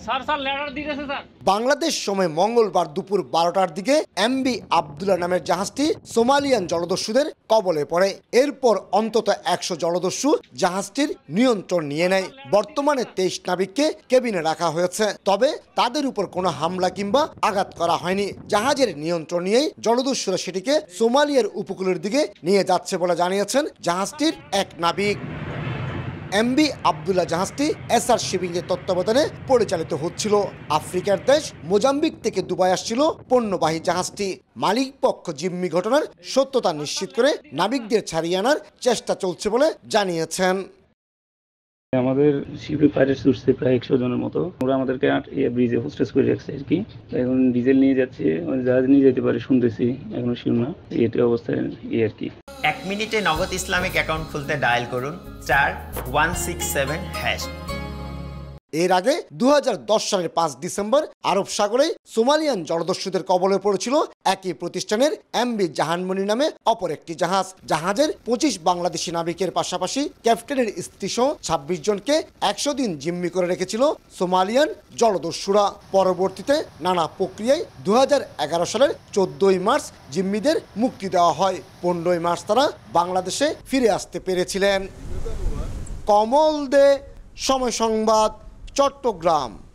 বাংলাদেশ সময় মঙ্গলবার দুপুর 12টার দিকে এমবি আব্দুল্লাহ নামের জাহাজটি সোমালিয়ান জলদস্যুদের কবলে পড়ে। এরপর অন্তত 100 জলদস্যু জাহাজটির নিয়ন্ত্রণ নিয়ে নেয়। বর্তমানে 23 নাবিককে কেবিনে রাখা হয়েছে, তবে তাদের উপর কোনো হামলা কিংবা আঘাত করা হয়নি। জাহাজের নিয়ন্ত্রণ নিয়েই জলদস্যুরা সেটিকে সোমালিয়ার উপকূলের দিকে নিয়ে যাচ্ছে বলে জানিয়েছেন জাহাজটির এক নাবিক। এমবি আব্দুল্লাহ জাহাজটি এসআর শিপিং এর তত্ত্বাবধানে পরিচালিত হচ্ছিল। আফ্রিকার দেশ মোজাম্বিক থেকে দুবাই আসছিল পণ্যবাহী জাহাজটি। মালিক পক্ষ জিম্মি ঘটনার সত্যতা নিশ্চিত করে নাবিকদের ছাড়িয়ে আনার চেষ্টা চলছে বলে জানিয়েছেন। আমাদের শিপে পাইরেটস উঠছে প্রায় 100 জনের মতো। ওরা আমাদেরকে ব্রিজে হোস্টেস করে রাখছে আর কি। এখন ডিজেল নিয়ে যাচ্ছে, জাহাজ নিয়ে যেতে পারে শুনতেছি, এখনো শিওর না। এটি অবস্থায় আর কি। 1 মিনিটে নগদ ইসলামিক অ্যাকাউন্ট খুলতে ডায়াল করুন *167#। এর আগে 2010 সালের 5 ডিসেম্বর আরব সাগরে সোমালিয়ান জলদস্যুদের কবলে পড়েছিল একই প্রতিষ্ঠানের এমবি জাহানমণি নামে অপর একটি জাহাজ। জাহাজের 25 বাংলাদেশি নাবিকের পাশাপাশি ক্যাপ্টেনের স্ত্রীসহ 26 জনকে 100 দিন জিম্মি করে রেখেছিল সোমালিয়ান জলদস্যুরা। পরবর্তীতে নানা প্রক্রিয়ায় 2011 সালের 14 মার্চ জিম্মিদের মুক্তি দেওয়া হয়। 15 মার্চ তারা বাংলাদেশে ফিরে আসতে পেরেছিলেন। কমল দে, সময় সংবাদ, চট্টগ্রাম।